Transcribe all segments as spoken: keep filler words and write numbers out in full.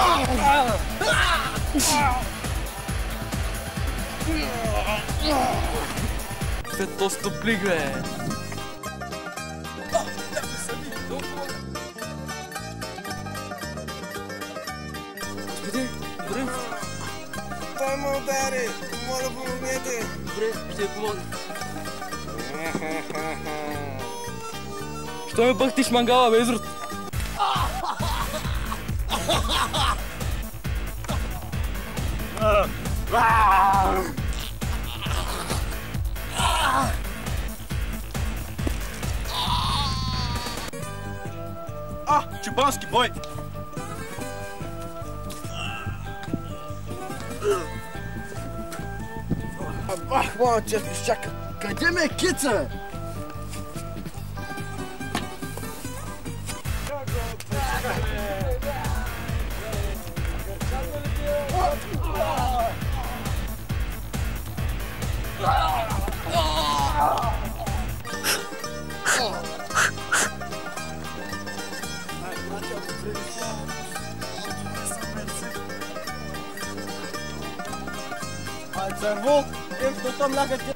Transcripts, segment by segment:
Fais ton stop blik, bе. Добре, добре. Той ме удари. Моля, помогнете. Добре, ще помогна. Що ме бъхтиш мангала, бе, изрод? А, чубански бой! Ах, моля, че ми чака. Къде ме е кица? Servot, ești tot om la gătit.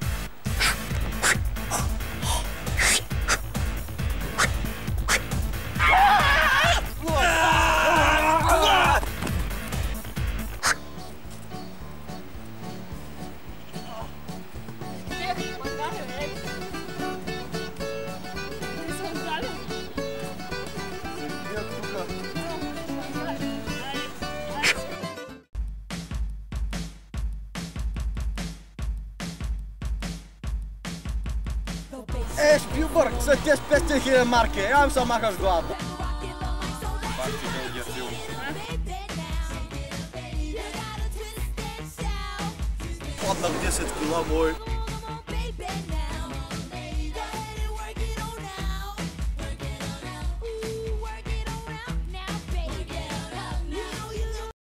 Е, Шпилбърг, за тези петстотин хиляди марки. Я ми се махаш главата. Паднах десет кила, мой.